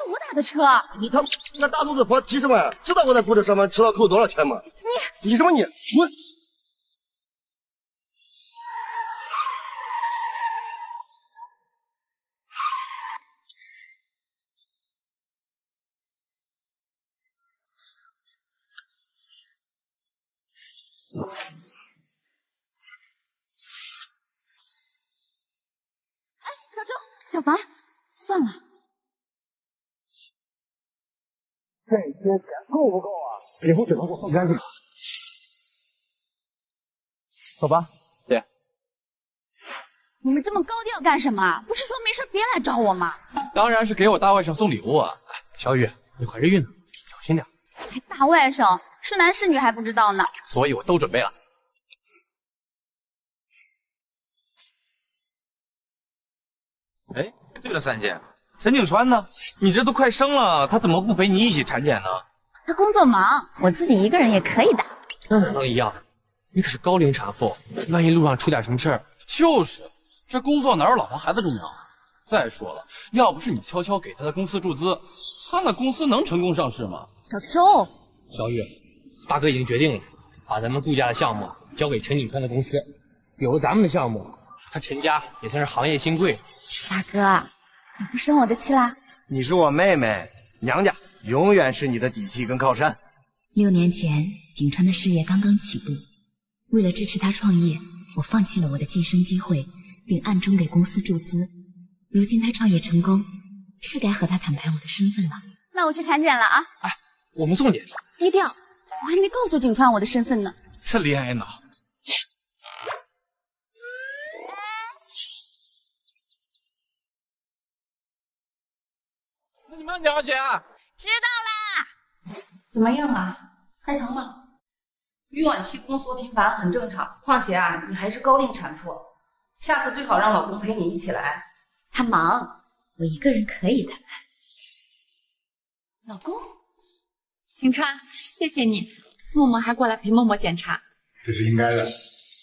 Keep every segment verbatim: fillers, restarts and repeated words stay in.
是我打的车。 你他妈那大肚子婆急什么呀？知道我在部队上班迟到扣多少钱吗？ 你你什么你？滚！ 哎，小周、小凡，算了。 这些钱够不够啊？以后只能给我送干净。走吧，姐。 你们这么高调干什么？不是说没事别来找我吗？ 当然是给我大外甥送礼物啊！小雨，你怀着孕呢，小心点。 还大外甥，是男是女还不知道呢。 所以我都准备了。 哎，对了，三姐，陈景川呢？你这都快生了，他怎么不陪你一起产检呢？ 他工作忙，我自己一个人也可以的。 那哪能一样？你可是高龄产妇，万一路上出点什么事儿…… 就是，这工作哪有老婆孩子重要啊？再说了，要不是你悄悄给他的公司注资，他那公司能成功上市吗？ 小周， 小雨，大哥已经决定了，把咱们顾家的项目交给陈景川的公司。有了咱们的项目，他陈家也算是行业新贵。 大哥，你不生我的气啦？ 你是我妹妹，娘家永远是你的底气跟靠山。 六年前，景川的事业刚刚起步，为了支持他创业，我放弃了我的晋升机会，并暗中给公司注资。如今他创业成功，是该和他坦白我的身份了。 那我去产检了啊！ 哎，我们送你。 低调，我还没告诉景川我的身份呢。 这恋爱脑。 那你慢点啊，姐。 知道啦。 怎么样啊？还疼吗？孕晚期宫缩频繁很正常，况且啊，你还是高龄产妇，下次最好让老公陪你一起来。 他忙，我一个人可以的。 老公， 景川，谢谢你，默默还过来陪默默检查， 这是应该的。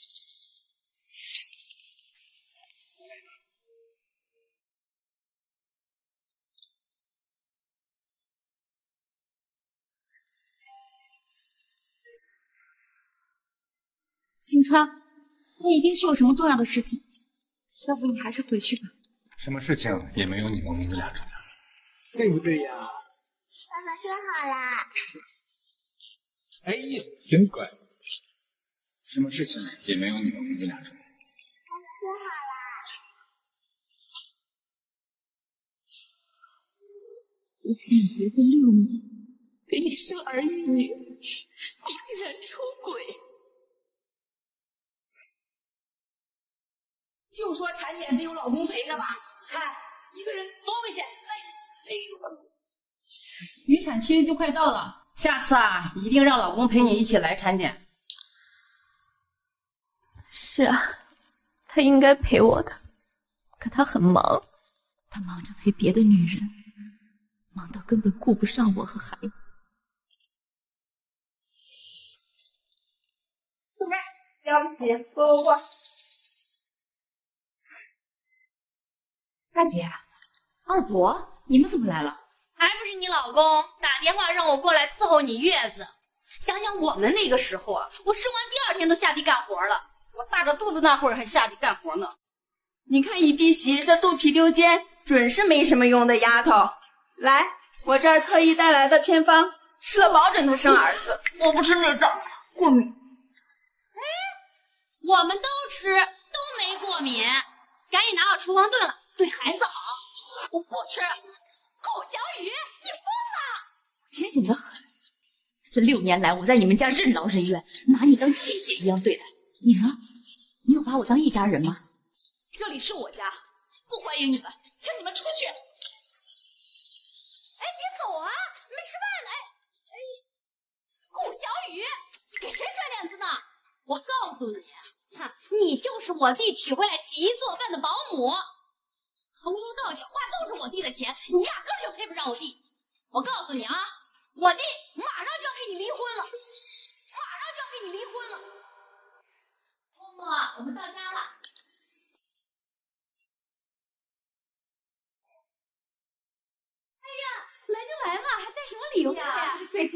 景川，你一定是有什么重要的事情，要不你还是回去吧。 什么事情也没有你们母子俩重要， 对不对呀？ 爸爸说好啦。 哎呀，真乖。什么事情也没有你们母子俩重要。 爸爸说好啦。 我跟你结婚六年，给你生儿育女，你竟然出轨！ 就说产检得有老公陪着吧，看一个人多危险！哎，哎呦，孕产期就快到了，下次啊，一定让老公陪你一起来产检。 是啊，他应该陪我的，可他很忙， 他忙着陪别的女人，忙到根本顾不上我和孩子。 了不起，过过过。 大姐，二伯，你们怎么来了？ 还不是你老公打电话让我过来伺候你月子。想想我们那个时候啊，我生完第二天都下地干活了。 我大着肚子那会儿还下地干活呢。你看你弟媳这肚皮溜肩，准是没什么用的丫头。来，我这儿特意带来的偏方，吃了保准她生儿子。我不吃内脏，过敏。 哎，我们都吃，都没过敏。赶紧拿到厨房炖了，对孩子好。我不吃。顾小雨，你疯了！ 我清醒的很。这六年来，我在你们家任劳任怨，拿你当亲姐一样对待。你呢？你有把我当一家人吗？ 这里是我家，不欢迎你们，请你们出去。哎，别走啊，没吃饭呢。哎，哎，顾小雨，你给谁甩脸子呢？我告诉你，哼，你就是我弟娶回来洗衣做饭的保姆。从头到脚花都是我弟的钱，你压根就配不上我弟。我告诉你啊，我弟马上就要跟你离婚了，马上就要跟你离婚了。默默，我们到家了。哎呀，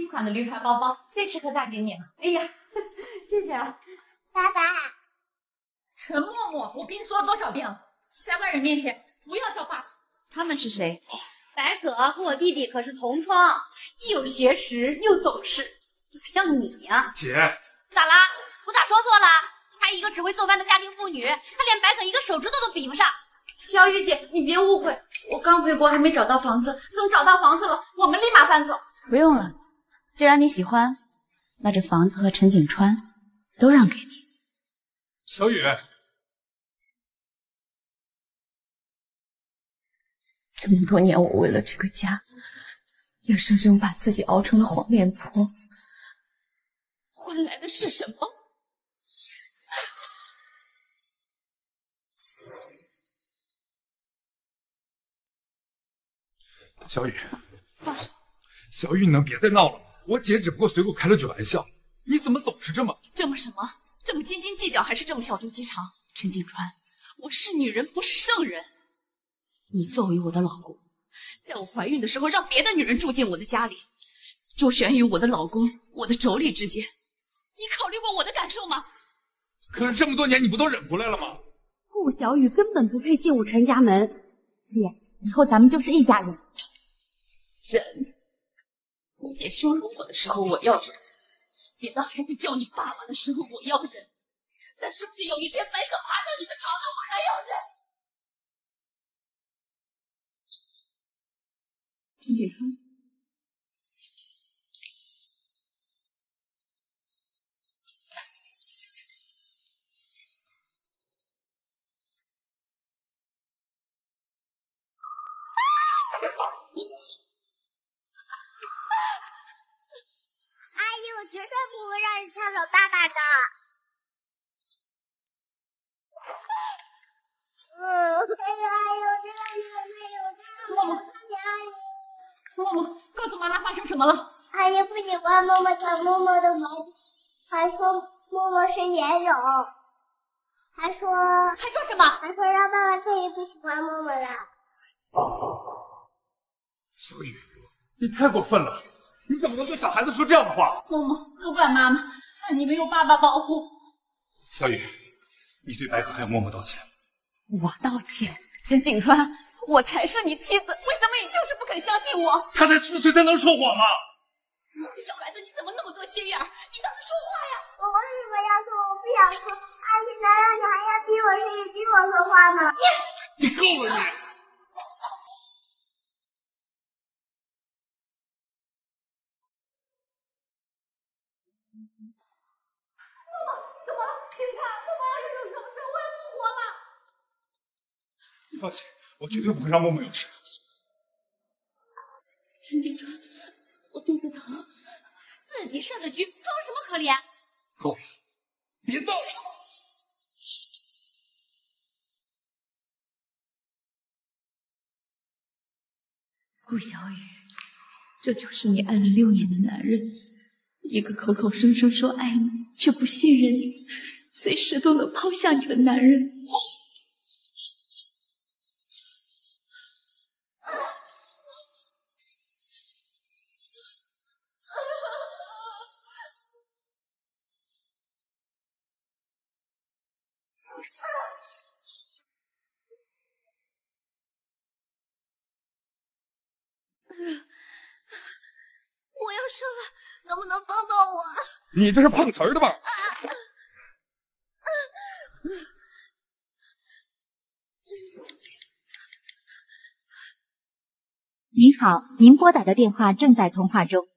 新款的驴牌包包，最适合大姐你了。哎呀，谢谢啊， 爸爸。 陈默默，我跟你说了多少遍了，在外人面前不要叫爸爸。 他们是谁？ 白可和我弟弟可是同窗，既有学识又懂事，哪像你呀、啊？ 姐， 咋啦？我咋说错了？她一个只会做饭的家庭妇女，她连白可一个手指头都比不上。小雨姐，你别误会，我刚回国还没找到房子，等找到房子了，我们立马搬走。 不用了，既然你喜欢，那这房子和陈景川都让给你。 小雨， 这么多年，我为了这个家，也生生把自己熬成了黄脸婆，换来的是什么？ 小雨，放手！小雨，你能别再闹了吗？我姐只不过随口开了句玩笑，你怎么总是这么…… 这么什么？这么斤斤计较，还是这么小肚鸡肠？陈景川，我是女人，不是圣人。你作为我的老公，在我怀孕的时候让别的女人住进我的家里，周旋于我的老公、我的妯娌之间，你考虑过我的感受吗？ 可是这么多年你不都忍过来了吗？ 顾小雨根本不配进我陈家门，姐，以后咱们就是一家人。 忍，你姐羞辱我的时候我要忍，别的孩子叫你爸爸的时候我要忍，但是只有一天白可爬上你的床上我还要忍。陈景川， 阿姨，我绝对不会让你抢走爸爸的。嗯，阿姨，我知道你们没有这样。 默默， 阿姨。 默默，告诉妈妈发生什么了？ 阿姨不喜欢默默抢默默的玩具，还说默默是年种，还说还说什么？ 还说让爸爸再也不喜欢默默了。 小雨，你太过分了！你怎么能对小孩子说这样的话？ 默默，都怪妈妈，让你没有爸爸保护。 小雨，你对白可还有默默道歉。 我道歉，陈景川，我才是你妻子，为什么你就是不肯相信我？ 他才四岁，他能说谎吗？ 小孩子，你怎么那么多心眼儿？你倒是说话呀！ 我为什么要说？我不想说。阿姨，难道你还要逼我声音，逼我说话吗？ 你够了你！ 怎么了？警察，默默要是有什么事，我也不活了。 你放心，我绝对不会让默默有事。 陈景川，我肚子疼， 自己设的局，装什么可怜？ 够了，别闹了！ 顾小雨，这就是你爱了六年的男人，一个口口声声说爱你却不信任你，随时都能抛下你的男人。 我要生了，能不能帮帮我？ 你这是碰瓷儿的吧？ 您好，您拨打的电话正在通话中。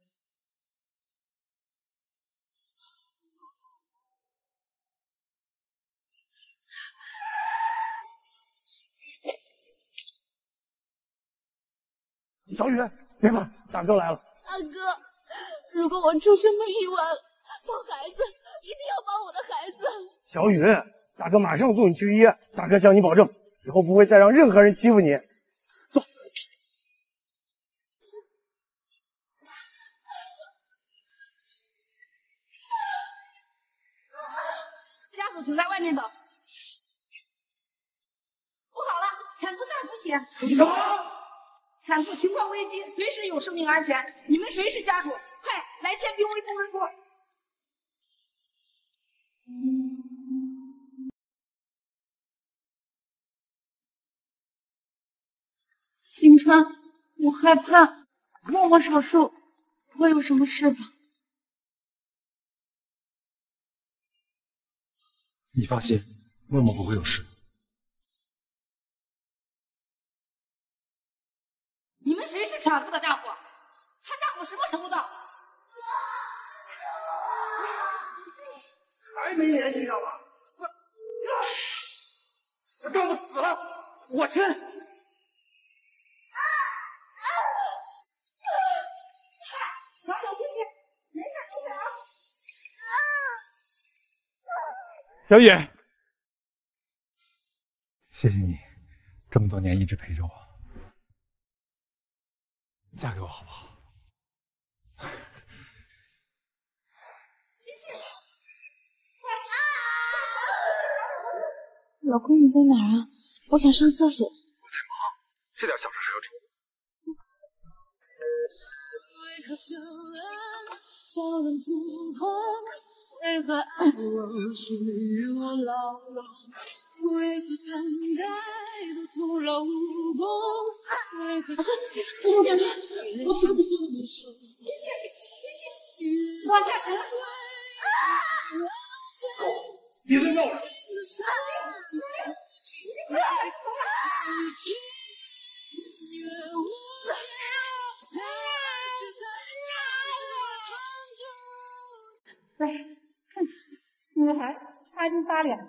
小雨，别怕，大哥来了。 大哥，如果我出什么意外了，我孩子一定要帮我的孩子。 小雨，大哥马上送你去医院。大哥向你保证，以后不会再让任何人欺负你。走。 家属请在外面等。不好了，产妇大出血。 什么？ 产妇情况危急，随时有生命安全。你们谁是家属？快来签病危通知书。 星川，我害怕，默默手术不会有什么事吧？ 你放心，默默不会有事。 你们谁是产妇的丈夫？她丈夫什么时候到？ 还没联系上吗？ 她丈夫死了，我签。 小手提醒，没事出去啊。 小雨，谢谢你这么多年一直陪着我，嫁给我好不好？ 老公，你在哪儿啊？我想上厕所。 我在忙，这点小事还要吵。 为何爱我属于我老了？为何等待都徒劳无功？为何停停停！我嗓子痛。 往下沉。 别再闹了！ 喂，女孩差劲发脸。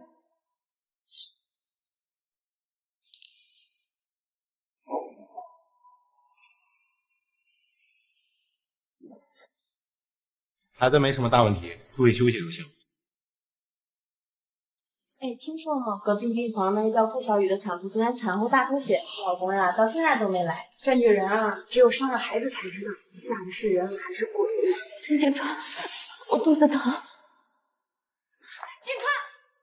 孩子没什么大问题，注意休息就行。 哎，听说吗？隔壁病房那个叫顾小雨的产妇昨天产后大出血，老公呀到现在都没来。这女人啊，只有生了孩子才知道，嫁的是人还是鬼。 陈景川，我肚子疼。 景川，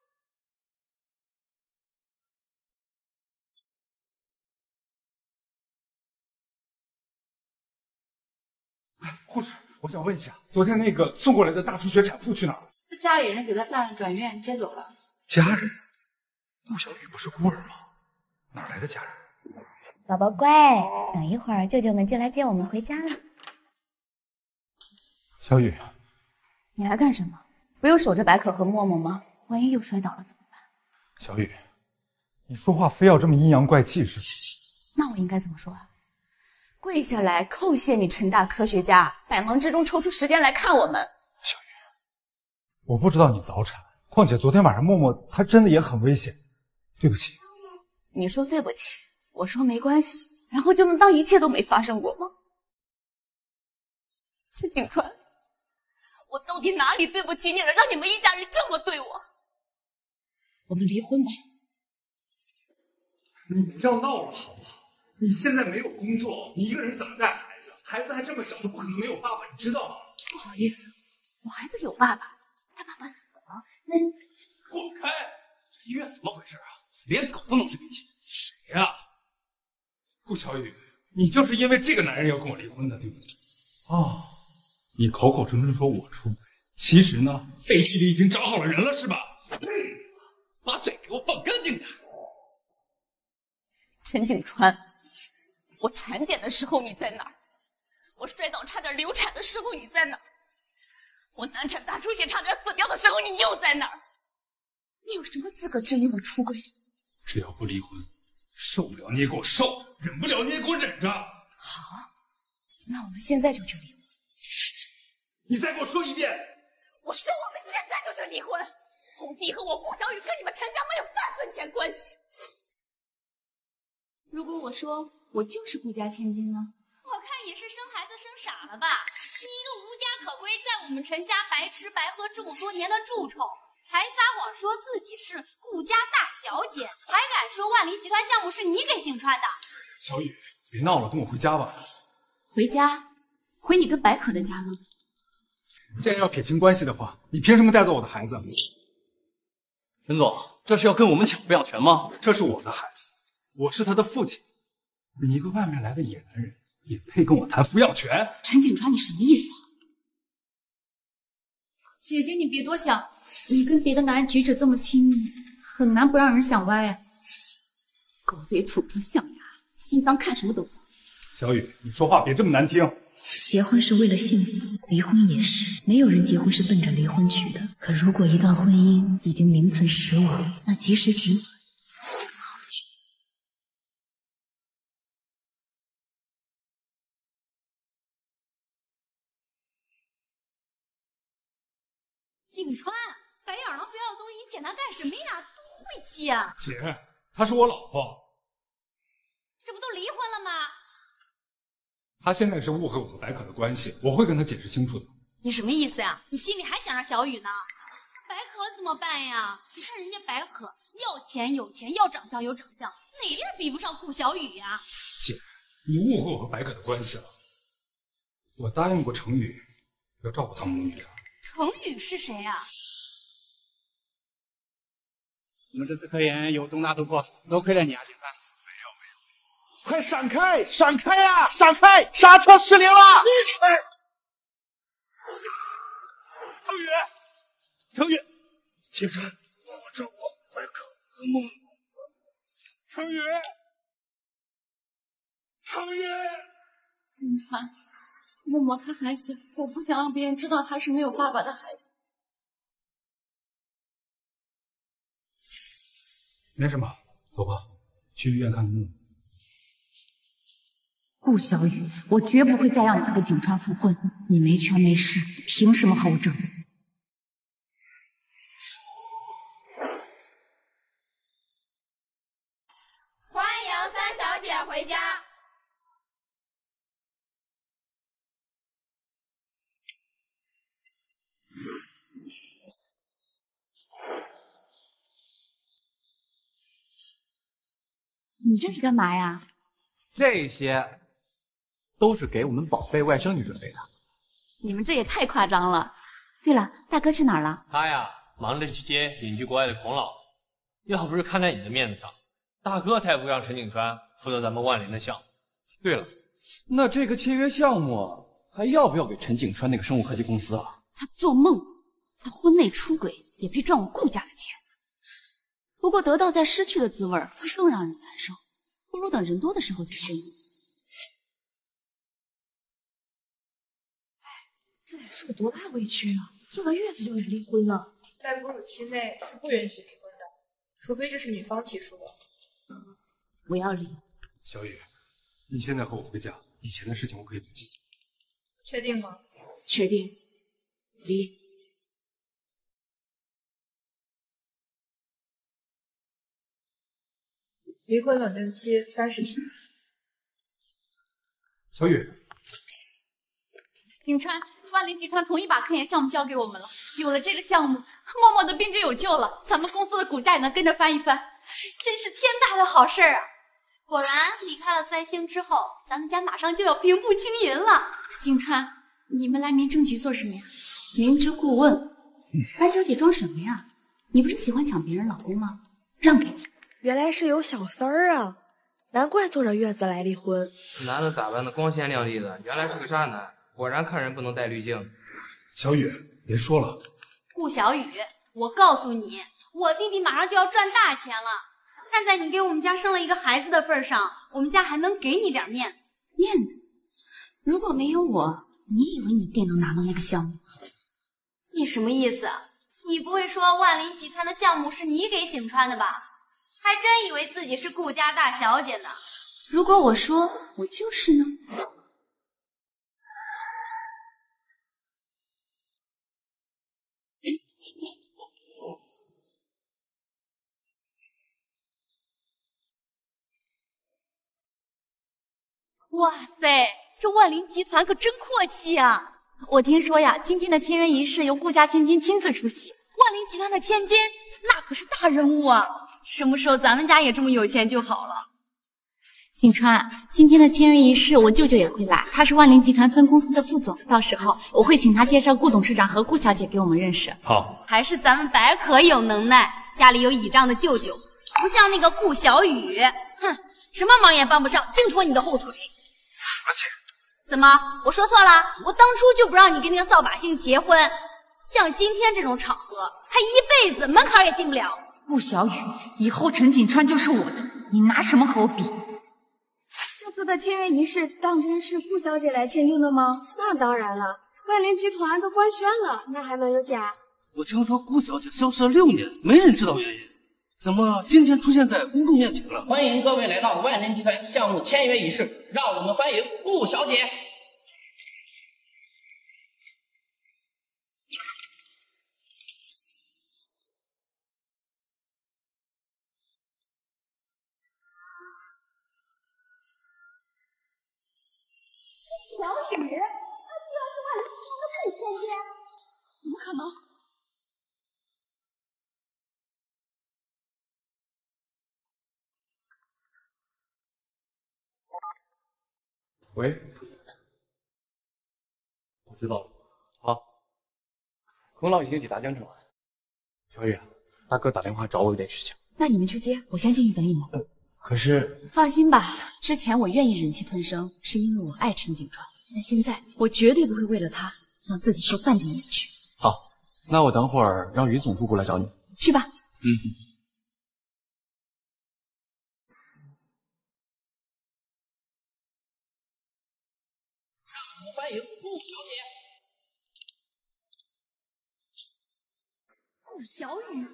护士，我想问一下，昨天那个送过来的大出血产妇去哪儿了？ 是家里人给她办了转院，接走了。 家人？顾小雨不是孤儿吗？哪来的家人？ 宝宝乖，等一会儿舅舅们就来接我们回家了。 小雨， 你来干什么？不用守着白可和默默吗？万一又摔倒了怎么办？ 小雨，你说话非要这么阴阳怪气是吗？ 那我应该怎么说啊？跪下来叩谢你陈大科学家，百忙之中抽出时间来看我们。 小雨，我不知道你早产，况且昨天晚上默默她真的也很危险，对不起。 你说对不起，我说没关系，然后就能当一切都没发生过吗？陈景川，我到底哪里对不起你了，让你们一家人这么对我？我们离婚吧。 你不要闹了好不好？你现在没有工作，你一个人怎么带孩子？孩子还这么小，都不可能没有爸爸，你知道吗？ 不好意思，我孩子有爸爸，他爸爸死了。那滚开！这医院怎么回事啊？连狗都能这么亲？ 谁呀、啊？顾小雨，你就是因为这个男人要跟我离婚的，对不对？哦，你口口声声说我出轨，其实呢，背地里已经找好了人了，是吧？ 把嘴给我放干净点！ 陈景川，我产检的时候你在哪儿？我摔倒差点流产的时候你在哪儿？我难产大出血差点死掉的时候你又在哪儿？你有什么资格质疑我出轨？ 只要不离婚，受不了你也给我受着，忍不了你也给我忍着。 好，那我们现在就去离婚。 你再给我说一遍。 我说我们现在就去离婚，从此以后我顾小雨跟你们陈家没有半分钱关系。 如果我说我就是顾家千金呢？我看也是生孩子生傻了吧！你一个无家可归，在我们陈家白吃白喝这么多年的蛀虫，还撒谎说自己是顾家大小姐，还敢说万里集团项目是你给景川的。 小雨，别闹了，跟我回家吧。 回家？回你跟白可的家吗？ 既然要撇清关系的话，你凭什么带走我的孩子？ 陈总，这是要跟我们抢抚养权吗？ 这是我的孩子，我是他的父亲。你一个外面来的野男人，也配跟我谈抚养权？ 陈景川，你什么意思啊？ 姐姐，你别多想，你跟别的男人举止这么亲密，很难不让人想歪啊。 狗嘴吐出象牙，心脏看什么都脏。 小雨，你说话别这么难听。 结婚是为了幸福，离婚也是。没有人结婚是奔着离婚去的。可如果一段婚姻已经名存实亡，那及时止损。 景川，白眼狼不要的东西，你捡它干什么呀？多晦气啊！ 姐，她是我老婆， 这不都离婚了吗？ 她现在是误会我和白可的关系，我会跟她解释清楚的。 你什么意思呀？你心里还想着小雨呢？白可怎么办呀？你看人家白可要钱有钱，要长相有长相，哪地儿比不上顾小雨呀？ 姐，你误会我和白可的关系了。我答应过程宇要照顾他母女俩。 程宇是谁呀？ 我们这次科研有重大突破，多亏了你啊，景川。 没有没有，快闪开，闪开呀、啊，闪开！刹车失灵了！程宇，程宇，景川，帮我照顾白可和梦。程宇，程宇， 景川。 默默他还小，我不想让别人知道他是没有爸爸的孩子。 没什么，走吧，去医院看看木木。 顾小雨，我绝不会再让你和景川复婚。你没权没势，凭什么和我争？ 欢迎三小姐回家。 你这是干嘛呀？ 这些都是给我们宝贝外甥女准备的。 你们这也太夸张了。对了，大哥去哪儿了？ 他呀，忙着去接隐居国外的孔老。要不是看在你的面子上，大哥才不让陈景川负责咱们万林的项目。 对了，那这个签约项目还要不要给陈景川那个生物科技公司啊？ 他做梦！他婚内出轨也配赚我顾家的钱。 不过得到在失去的滋味会更让人难受，不如等人多的时候再宣布。 哎，这得是个多大委屈啊！坐个月子就得离婚了。 在哺乳期内是不允许离婚的，除非这是女方提出的。 我要离。 小雨，你现在和我回家，以前的事情我可以不计较。 确定吗？ 确定。离。 离婚冷静期三十天。 小雨， 景川，万林集团同意把科研项目交给我们了。有了这个项目，默默的病就有救了，咱们公司的股价也能跟着翻一翻，真是天大的好事啊！ 果然，离开了三星之后，咱们家马上就要平步青云了。 景川，你们来民政局做什么呀？明知故问。白小姐装什么呀？你不是喜欢抢别人老公吗？让给你。 原来是有小三儿啊，难怪坐着月子来离婚。 男的打扮的光鲜亮丽的，原来是个渣男。果然看人不能带滤镜。 小雨，别说了。 顾小雨，我告诉你，我弟弟马上就要赚大钱了。看在你给我们家生了一个孩子的份上，我们家还能给你点面子。 面子？如果没有我，你以为你弟能拿到那个项目？ 你什么意思？你不会说万林集团的项目是你给景川的吧？ 还真以为自己是顾家大小姐呢。 如果我说我就是呢？ 哇塞，这万林集团可真阔气啊！ 我听说呀，今天的签约仪式由顾家千金亲自出席。 万林集团的千金，那可是大人物啊！ 什么时候咱们家也这么有钱就好了。 景川，今天的签约仪式，我舅舅也会来，他是万林集团分公司的副总，到时候我会请他介绍顾董事长和顾小姐给我们认识。 好， 还是咱们白可有能耐，家里有倚仗的舅舅，不像那个顾小雨，哼，什么忙也帮不上，净拖你的后腿。 而且， 怎么，我说错了？我当初就不让你跟那个扫把星结婚， 像今天这种场合，他一辈子门槛也进不了。 顾小雨，以后陈锦川就是我的，你拿什么和我比？ 这次的签约仪式当真是顾小姐来签订的吗？那当然了，万联集团都官宣了，那还能有假？ 我听说顾小姐消失了六年，没人知道原因，怎么今天出现在公众面前了？ 欢迎各位来到万联集团项目签约仪式，让我们欢迎顾小姐。 小雨，他居然是万联集团的副签约， 怎么可能？ 喂，我知道了。好，功劳已经抵达江城了。 小雨，大哥打电话找我有点事情。 那你们去接，我先进去等你们。 嗯、可是， 放心吧，之前我愿意忍气吞声，是因为我爱陈景川。但现在，我绝对不会为了他让自己受半点委屈。 好，那我等会儿让于总助过来找你。 去吧。 嗯。 欢迎顾小姐。 顾小雨，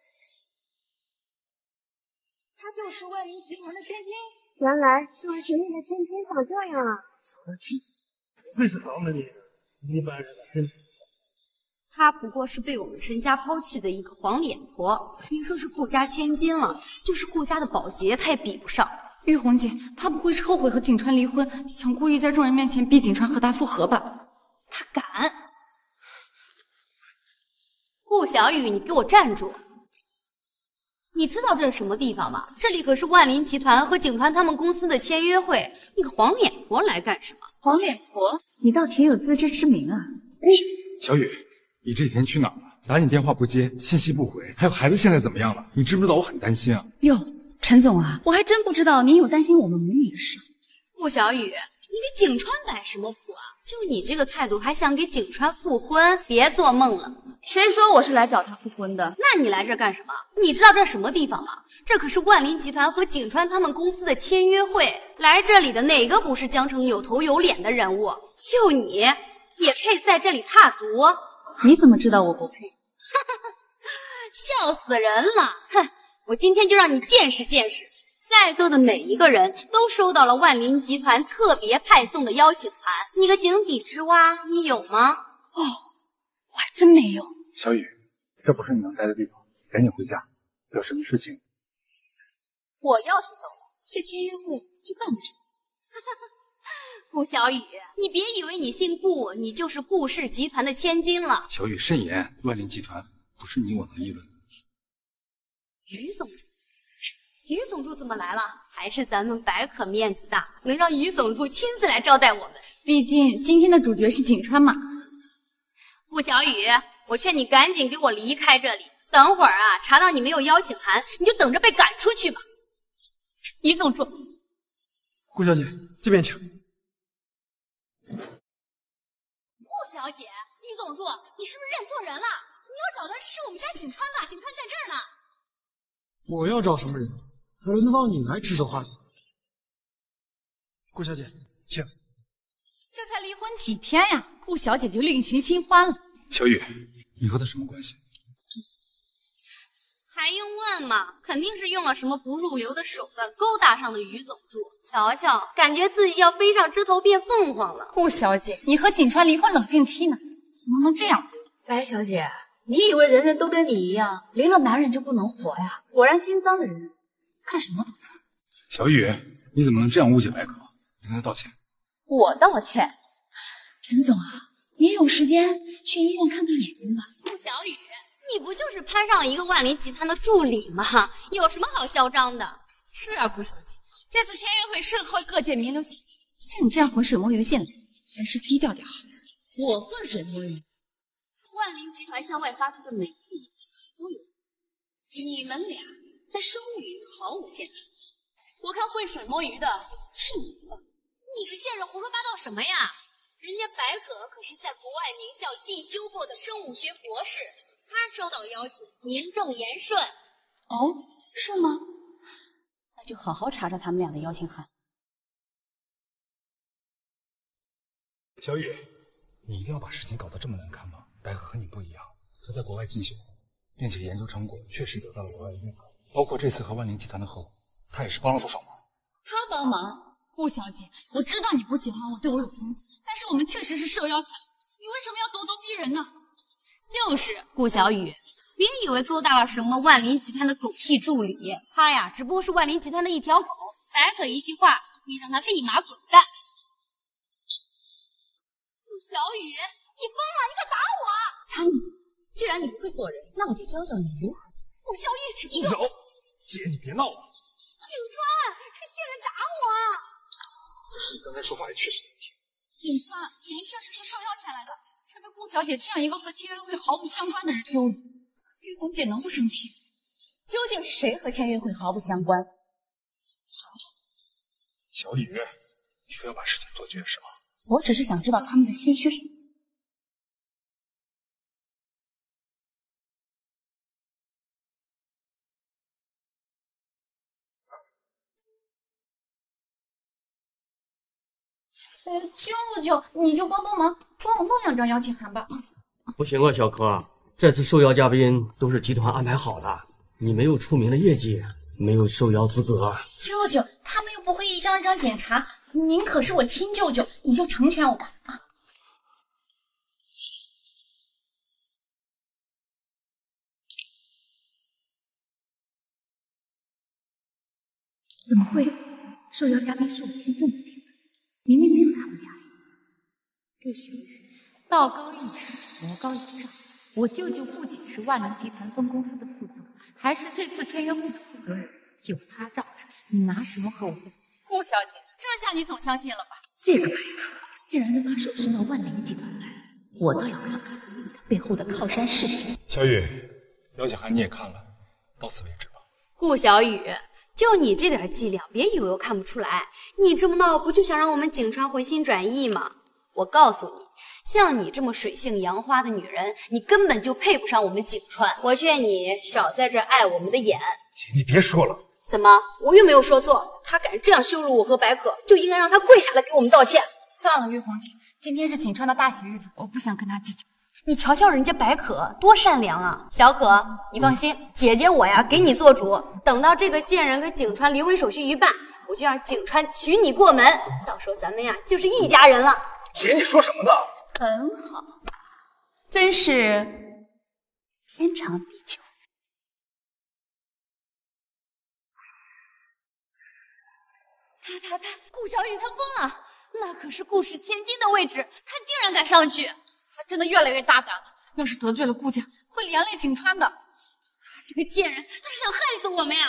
她就是万联集团的千金。原来就是前面的千金长这样啊！ 会是他们的，一般人真。 她不过是被我们陈家抛弃的一个黄脸婆，别说是顾家千金了，就是顾家的保洁，她也比不上。 玉红姐，她不会是后悔和景川离婚，想故意在众人面前逼景川和她复合吧？ 她敢！顾小雨，你给我站住！你知道这是什么地方吗？这里可是万林集团和景川他们公司的签约会，你个黄脸婆来干什么？ 黄脸婆，你倒挺有自知之明啊！ 你小雨，你这几天去哪儿了？打你电话不接，信息不回，还有孩子现在怎么样了？你知不知道我很担心啊？ 哟。陈总啊，我还真不知道您有担心我们母女的事。 顾小雨，你给景川摆什么谱啊？就你这个态度，还想给景川复婚？别做梦了！ 谁说我是来找他复婚的？ 那你来这干什么？你知道这是什么地方吗？这可是万林集团和景川他们公司的签约会，来这里的哪个不是江城有头有脸的人物？就你也配在这里踏足？ 你怎么知道我不配？ 笑死人了！哼！我今天就让你见识见识，在座的每一个人都收到了万林集团特别派送的邀请函。你个井底之蛙，你有吗？ 哦，我还真没有。 小雨，这不是你能待的地方，赶紧回家。有什么事情？ 我要是走了，这签约会就办不成。顾小雨，你别以为你姓顾，你就是顾氏集团的千金了。 小雨慎言，万林集团不是你我能议论的。 于总助，于总助怎么来了？还是咱们白可面子大，能让于总助亲自来招待我们。 毕竟今天的主角是景川嘛。 顾小雨，我劝你赶紧给我离开这里。等会儿啊，查到你没有邀请函，你就等着被赶出去吧。于总助， 顾小姐，这边请。 顾小姐，于总助，你是不是认错人了？你要找的是我们家景川吧？景川在这儿呢。 我要找什么人？还轮得到你来指手画脚？顾小姐，请。 这才离婚几天呀，顾小姐就另寻新欢了。 小雨，你和他什么关系？ 还用问吗？肯定是用了什么不入流的手段勾搭上的于总助。瞧瞧，感觉自己要飞上枝头变凤凰了。 顾小姐，你和景川离婚冷静期呢，怎么能这样？ 白小姐，你以为人人都跟你一样，离了男人就不能活呀？果然心脏的人看什么都脏。 小雨，你怎么能这样误解白可？你跟他道歉。 我道歉？陈总啊，您有时间去医院看看眼睛吧。 顾小雨，你不就是攀上了一个万林集团的助理吗？有什么好嚣张的？ 是啊，顾小姐，这次签约会盛会各界名流齐聚，像你这样浑水摸鱼进来，还是低调点好。 我浑水摸鱼？万林集团向外发出的每一个邀请函都有，你们俩在收入里毫无建树。我看浑水摸鱼的是你吧？你个贱人胡说八道什么呀？ 人家白可可是在国外名校进修过的生物学博士，他收到邀请，名正言顺。 哦，是吗？那就好好查查他们俩的邀请函。 小雨，你一定要把事情搞得这么难看吗？白可和你不一样，他在国外进修，并且研究成果确实得到了国外的认可，包括这次和万灵集团的合伙，他也是帮了不少忙。 他帮忙？顾小姐，我知道你不喜欢我，对我有偏见，但是我们确实是受邀前来，你为什么要咄咄逼人呢？ 就是顾小雨，别以为勾搭了什么万灵集团的狗屁助理，他呀只不过是万灵集团的一条狗，白可一句话可以让他立马滚蛋。顾小雨，你疯了！你敢打我！ 查你，既然你不会做人，那我就教教你如何做。 顾小雨，你住手！姐，你别闹了。 景川，这贱人打我！ 可是你刚才说话也确实难听。 景川，您确实是受邀前来的，却被顾小姐这样一个和签约会毫不相关的人羞辱，玉红姐能不生气？ 究竟是谁和签约会毫不相关？ 小雨，你非要把事情做绝是吗？ 我只是想知道他们在心虚什么。 哎，舅舅，你就帮帮忙，帮我弄两张邀请函吧。 不行啊，小柯，这次受邀嘉宾都是集团安排好的，你没有出名的业绩，没有受邀资格。 舅舅，他们又不会一张张检查，您可是我亲舅舅，你就成全我吧。啊， 怎么会？受邀嘉宾是我亲自决定的，明明没有他们俩。 顾小雨，道高一尺，魔高一丈。我舅舅不仅是万能集团分公司的负责，还是这次签约会的负责人。有他罩着，你拿什么和我斗？ 顾小姐，这下你总相信了吧？ 这个白可竟然能把手伸到万灵集团来，我倒要看看他背后的靠山是谁。 小雨，邀请函你也看了，到此为止吧。 顾小雨，就你这点伎俩，别以为我看不出来。你这么闹，不就想让我们景川回心转意吗？我告诉你，像你这么水性杨花的女人，你根本就配不上我们景川。我劝你少在这碍我们的眼。 姐，你别说了。 怎么，我又没有说错？他敢这样羞辱我和白可，就应该让他跪下来给我们道歉。 算了，玉红姐，今天是景川的大喜日子，我不想跟他计较。 你瞧瞧人家白可多善良啊！小可，你放心，姐姐我呀给你做主，等到这个贱人和景川离婚手续一办，我就让景川娶你过门，到时候咱们呀就是一家人了。 姐，你说什么呢？ 很好，真是天长地久。 他他他，顾小雨他疯了，那可是顾氏千金的位置，他竟然敢上去！ 他真的越来越大胆了，要是得罪了顾家，会连累景川的。 他这个贱人，他是想害死我们呀！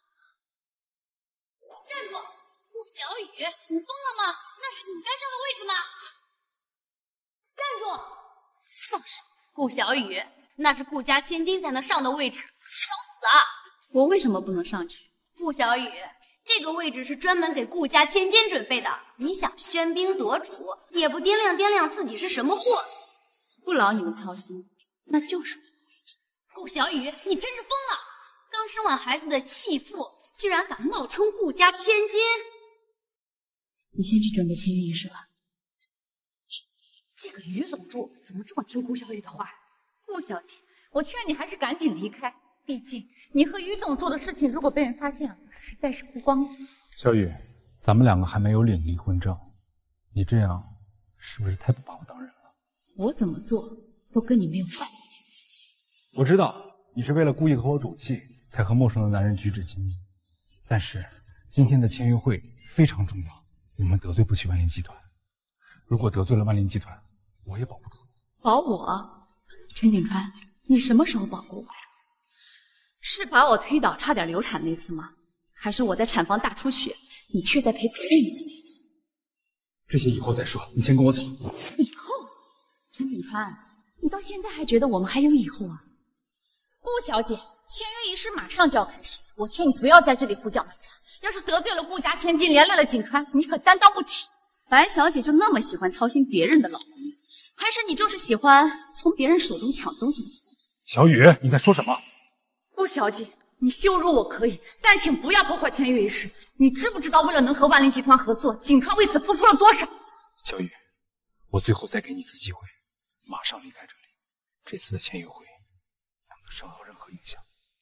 站住！顾小雨，你疯了吗？那是你该上的位置吗？站住！放手！顾小雨，那是顾家千金才能上的位置，找死啊！ 我为什么不能上去？ 顾小雨，这个位置是专门给顾家千金准备的，你想喧宾夺主，也不掂量掂量自己是什么货色。 不劳你们操心，那就是我的位置。 顾小雨，你真是疯了！刚生完孩子的弃妇，居然敢冒充顾家千金！ 你先去准备签约仪式吧。 这个于总助怎么这么听顾小雨的话？顾小姐，我劝你还是赶紧离开，毕竟你和于总助的事情如果被人发现了，实在是不光彩。 小雨，咱们两个还没有领离婚证，你这样是不是太不把我当人了？ 我怎么做都跟你没有半点关系。 我知道你是为了故意和我赌气，才和陌生的男人举止亲密，但是今天的签约会非常重要，我们得罪不起万灵集团。如果得罪了万灵集团，我也保不住。 保我？陈景川，你什么时候保过我呀？是把我推倒差点流产那次吗？还是我在产房大出血，你却在陪陪你的那次？ 这些以后再说，你先跟我走。 以后？陈景川，你到现在还觉得我们还有以后啊？顾小姐，签约仪式马上就要开始，我劝你不要在这里胡搅蛮缠。要是得罪了顾家千金，连累了景川，你可担当不起。 白小姐就那么喜欢操心别人的老公，还是你就是喜欢从别人手中抢东西呢？ 小雨，你在说什么？ 顾小姐，你羞辱我可以，但请不要破坏签约仪式。你知不知道，为了能和万林集团合作，景川为此付出了多少？ 小雨，我最后再给你一次机会，马上离开这里。这次的签约会不能受到任何影响。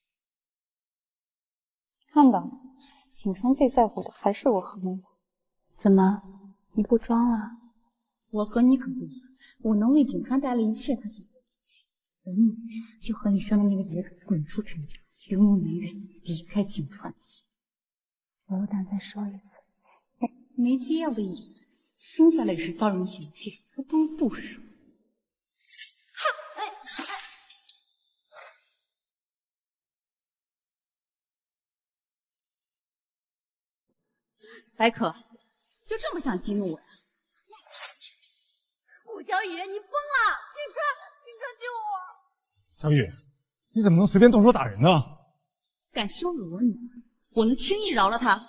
看到了，景川最在乎的还是我和默默。怎么，你不装了？ 我和你可不一样，我能为景川带来一切他想要的东西。而你就和你生的那个野种滚出陈家，永永远远离开景川。 我有胆再说一次， 没必要的意思。生下来也是遭人嫌弃，还不如不生。白可，就这么想激怒我呀？ 顾小雨，你疯了！景川，景川救我！ 小雨，你怎么能随便动手打人呢？ 敢羞辱我女儿，我能轻易饶了他？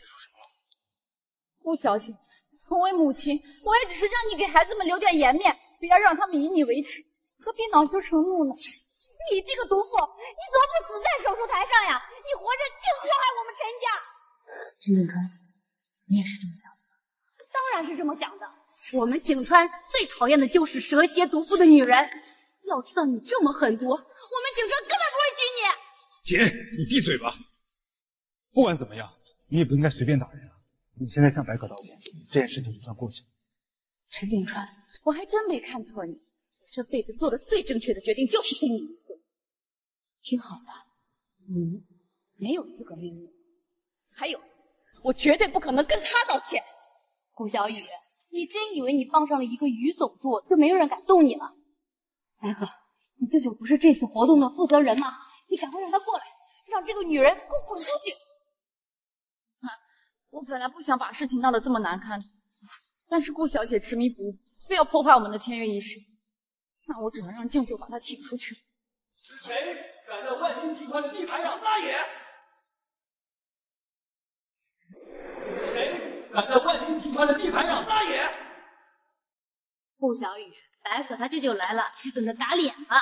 顾小姐，作为母亲，我也只是让你给孩子们留点颜面，不要让他们以你为耻，何必恼羞成怒呢？你这个毒妇，你怎么不死在手术台上呀？你活着净祸害我们陈家！ 陈景川，你也是这么想的？ 当然是这么想的。我们景川最讨厌的就是蛇蝎毒妇的女人。要知道你这么狠毒，我们景川根本不会娶你。 姐，你闭嘴吧！不管怎么样，你也不应该随便打人啊！你现在向白可道歉，这件事情就算过去了。 陈景川，我还真没看错你，我这辈子做的最正确的决定就是跟你离婚。听好了，你没有资格命令我。还有，我绝对不可能跟他道歉。 顾小雨，你真以为你傍上了一个于总助，就没有人敢动你了？白可，你舅舅不是这次活动的负责人吗？你赶快让他过来，让这个女人给我滚出去！ 啊，我本来不想把事情闹得这么难看的，但是顾小姐执迷不悟，非要破坏我们的签约仪式，那我只能让静舅把她请出去。 是谁敢在万金集团的地盘上撒野？是谁敢在万金集团的地盘上撒野？ 顾小雨，白可他舅舅来了，还等着打脸吧？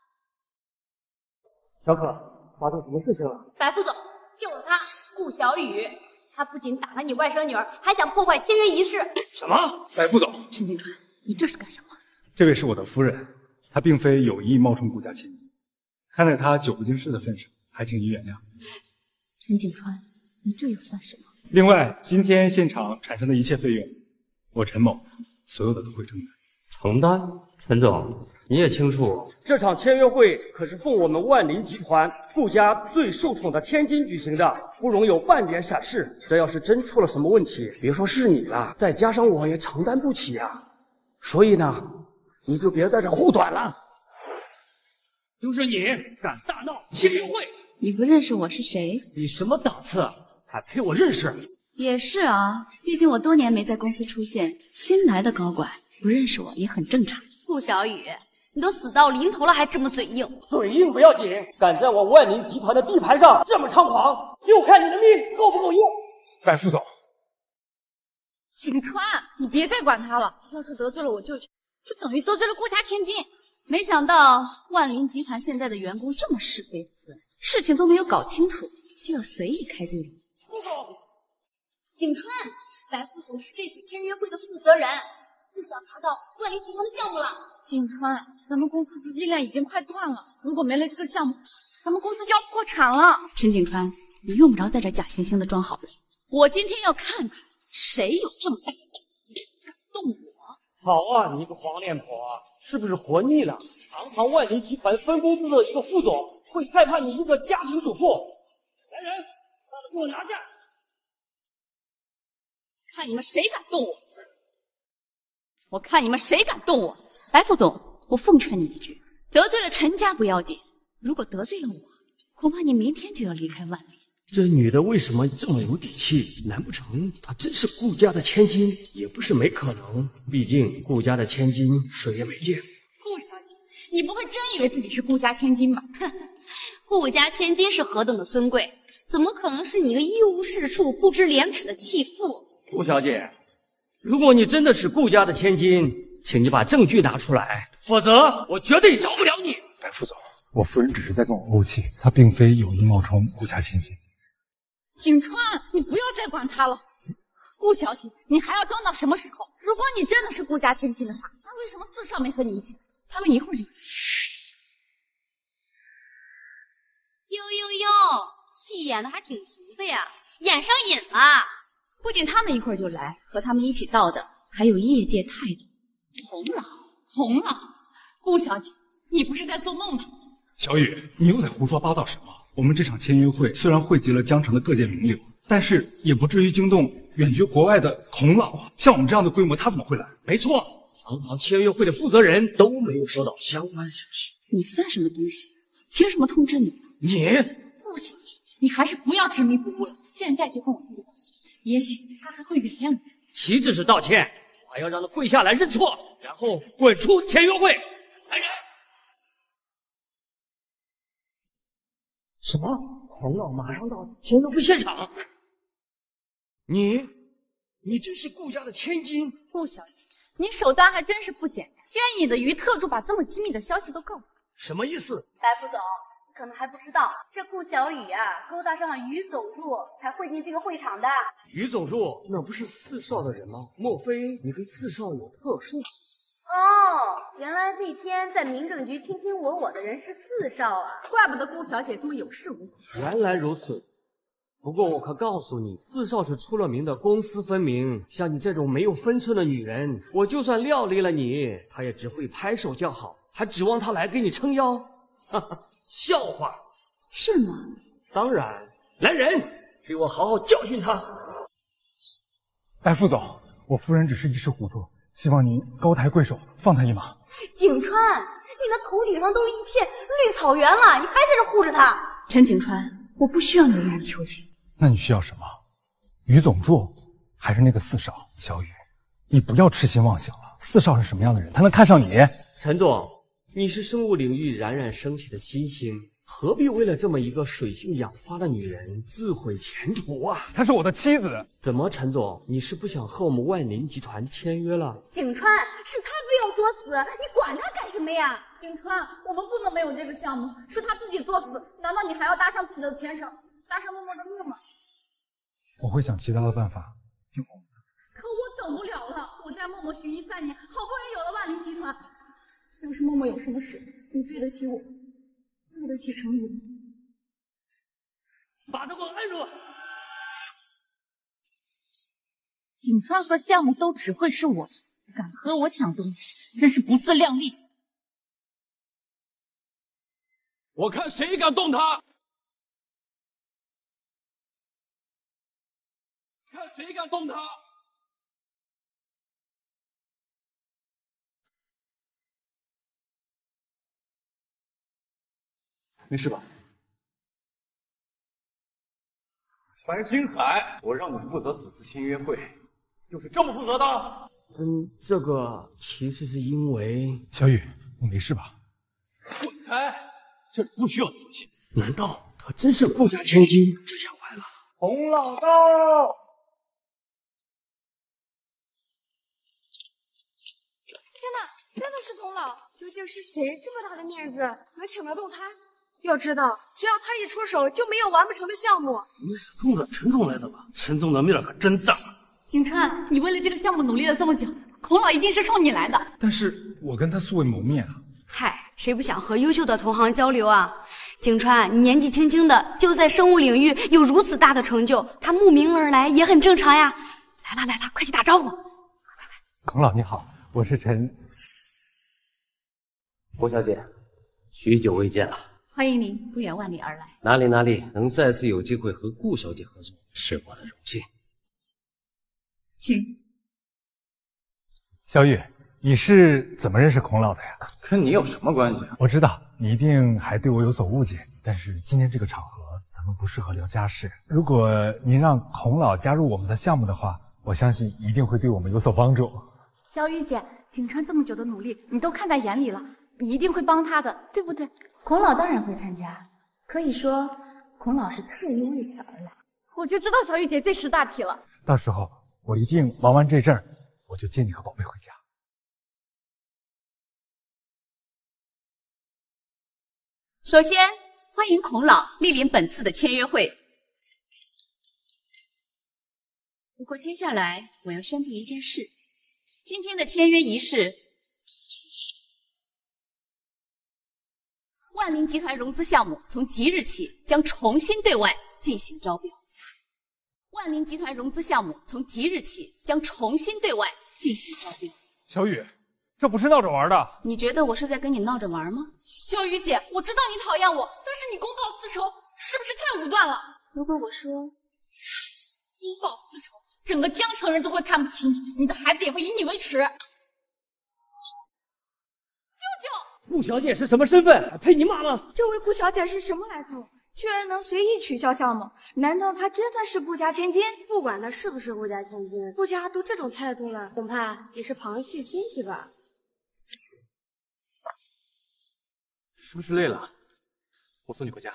小可，发生什么事情了？ 白副总，就是他，顾小雨，他不仅打了你外甥女儿，还想破坏签约仪式。 什么？白副总， 陈景川，你这是干什么？ 这位是我的夫人，她并非有意冒充顾家千金，看在她久不经事的份上，还请你原谅。 陈景川，你这又算什么？ 另外，今天现场产生的一切费用，我陈某所有的都会承担。 承担？陈总，你也清楚，这场签约会可是奉我们万林集团顾家最受宠的千金举行的，不容有半点闪失。这要是真出了什么问题，别说是你了，再加上我也承担不起呀。所以呢，你就别在这护短了。就是你敢大闹签约会， 你不认识我是谁？ 你什么档次，还配我认识？ 也是啊，毕竟我多年没在公司出现，新来的高管不认识我也很正常。 顾小雨，你都死到临头了，还这么嘴硬？ 嘴硬不要紧，敢在我万宁集团的地盘上这么猖狂，就看你的命够不够用。 白副总， 景川，你别再管他了，要是得罪了我舅舅，就等于得罪了顾家千金。没想到万林集团现在的员工这么是非不分，事情都没有搞清楚，就要随意开罪名。 副总， 景川，白副总是这次签约会的负责人。不想拿到万林集团的项目了。 景川，咱们公司资金链已经快断了，如果没了这个项目，咱们公司就要破产了。陈景川，你用不着在这假惺惺的装好人。我今天要看看谁有这么大的胆子敢动我。 好啊，你一个黄脸婆，是不是活腻了？堂堂万林集团分公司的一个副总，会害怕你一个家庭主妇？来人，把他给我拿下！ 看你们谁敢动我！我看你们谁敢动我！白副总，我奉劝你一句，得罪了陈家不要紧，如果得罪了我，恐怕你明天就要离开万林。 这女的为什么这么有底气？难不成她真是顾家的千金？也不是没可能，毕竟顾家的千金谁也没见。 顾小姐，你不会真以为自己是顾家千金吧？ 顾家千金是何等的尊贵，怎么可能是你一个一无是处、不知廉耻的弃妇？ 顾小姐， 如果你真的是顾家的千金，请你把证据拿出来，否则我绝对饶不了你。 白副总，我夫人只是在跟我怄气，她并非有意冒充顾家千金。 景川，你不要再管他了。顾小姐，你还要装到什么时候？如果你真的是顾家千金的话，那为什么四少没和你一起？他们一会儿就…… 呦呦呦，戏演的还挺足的呀，演上瘾了。 不仅他们一会儿就来，和他们一起到的还有业界泰斗洪老。洪老，顾小姐，你不是在做梦吧？ 小雨，你又在胡说八道什么？我们这场签约会虽然汇集了江城的各界名流，但是也不至于惊动远居国外的孔老啊。像我们这样的规模，他怎么会来？ 没错，堂堂签约会的负责人都没有收到相关消息。 你算什么东西？凭什么通知你？ 你顾小姐，你还是不要执迷不悟了，现在就跟我说个道歉，也许他还会原谅你。 岂止是道歉，我还要让他跪下来认错，然后滚出签约会。来人！什么？洪老马上到签约会现场？你，你真是顾家的千金？ 顾小姐，你手段还真是不简单，居然引得于特助把这么机密的消息都告诉我。 什么意思？ 白副总，你可能还不知道，这顾小雨啊，勾搭上了于总助，才会进这个会场的。 于总助，那不是四少的人吗？莫非你跟四少有特殊？ 哦，原来那天在民政局卿卿我我的人是四少啊， 怪不得顾小姐这么有恃无恐。 原来如此。不过我可告诉你，四少是出了名的公私分明，像你这种没有分寸的女人，我就算料理了你，他也只会拍手叫好，还指望他来给你撑腰？哈哈，笑话。 是吗？ 当然。来人，给我好好教训他。 哎，副总，我夫人只是一时糊涂，希望您高抬贵手，放他一马。 景川，你那头顶上都是一片绿草原了，你还在这护着他？ 陈景川，我不需要你为我求情。 那你需要什么？于总助，还是那个四少？小雨，你不要痴心妄想了。四少是什么样的人，他能看上你？ 陈总，你是生物领域冉冉升起的新星，何必为了这么一个水性杨花的女人自毁前途啊？ 她是我的妻子。 怎么，陈总，你是不想和我们万林集团签约了？ 景川，是他非要作死，你管他干什么呀？ 景川，我们不能没有这个项目，是他自己作死，难道你还要搭上自己的前程，搭上默默的命吗？ 我会想其他的办法救我们的。 可我等不了了，我在默默寻医三年，好不容易有了万林集团，要是默默有什么事，你对得起我，对得起程宇。 把他给我按住！ 景川和项目都只会是我，敢和我抢东西，真是不自量力。 我看谁敢动他！看谁敢动他！ 没事吧？ 白星海，我让你负责此次签约会，就是这么负责的？ 嗯，这个其实是因为…… 小雨，你没事吧？ 滚开！这里不需要你出现。 难道她真是顾家千金？这下坏了！ 洪老到！ 天哪，真的是童老！究竟是谁这么大的面子，能请得动他？要知道，只要他一出手，就没有完不成的项目。 你是冲着陈总来的吧？陈总的面可真大。 景川，你为了这个项目努力了这么久，孔老一定是冲你来的。 但是我跟他素未谋面啊。 嗨，谁不想和优秀的同行交流啊？景川，你年纪轻轻的就在生物领域有如此大的成就，他慕名而来也很正常呀。来了来了，快去打招呼。 孔老你好，我是陈。 郭小姐，许久未见了。 欢迎您不远万里而来。 哪里哪里，能再次有机会和顾小姐合作，是我的荣幸。 请。 小雨，你是怎么认识孔老的呀？ 跟你有什么关系啊？ 我知道你一定还对我有所误解，但是今天这个场合咱们不适合聊家事。如果您让孔老加入我们的项目的话，我相信一定会对我们有所帮助。 小雨姐，景川这么久的努力，你都看在眼里了，你一定会帮他的，对不对？ 孔老当然会参加，可以说孔老是特意为此而来。 我就知道小雨姐最识大体了。 到时候我一定忙完这阵儿， 我就接你和宝贝回家。 首先，欢迎孔老莅临本次的签约会。不过接下来我要宣布一件事：今天的签约仪式，万林集团融资项目从即日起将重新对外进行招标。万林集团融资项目从即日起将重新对外进行招标。 小雨，这不是闹着玩的。 你觉得我是在跟你闹着玩吗？ 小雨姐，我知道你讨厌我，但是你公报私仇，是不是太武断了？ 如果我说公报私仇，整个江城人都会看不起你，你的孩子也会以你为耻。舅舅，顾小姐是什么身份？还配你骂吗？ 这位顾小姐是什么来头？居然能随意取消项目？难道她真的是顾家千金？ 不管她是不是顾家千金，顾家都这种态度了，恐怕也是旁系亲戚吧。 是不是累了？我送你回家。